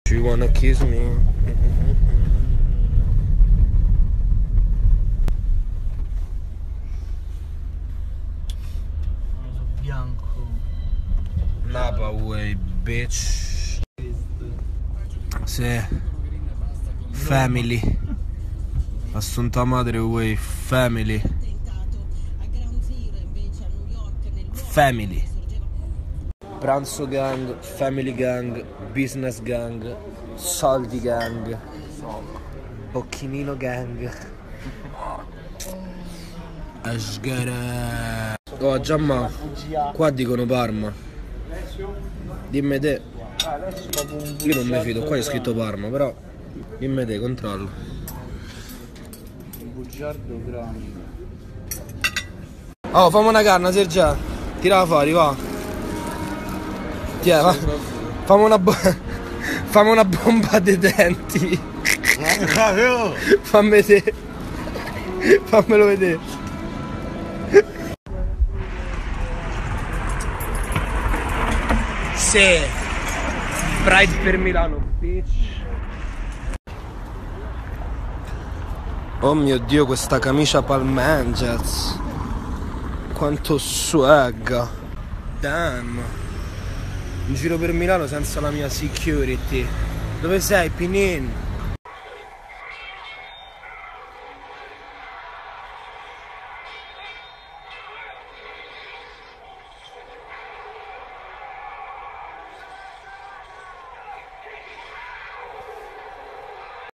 You wanna kiss me? Bianco. Napa way, bitch. Sì. Family. Assunta madre way, family. Family. Pranzo gang, family gang, business gang, soldi gang, bocchinino gang. Asgara. Oh Giamma, qua dicono Parma. Dimmi te. Io non mi fido, qua è scritto Parma, però dimmi te, controllo. Bugiardo grande. Oh, fammi una canna, Sergio. Tirala fuori, va. Tiè, va. Fammi una bomba dei denti. Fammi vedere. Fammelo vedere. Sì. Pride per Milano, bitch. Oh mio Dio, questa camicia Palm Angels. Quanto swag. Damn. In giro per Milano senza la mia security. Dove sei, Pinin?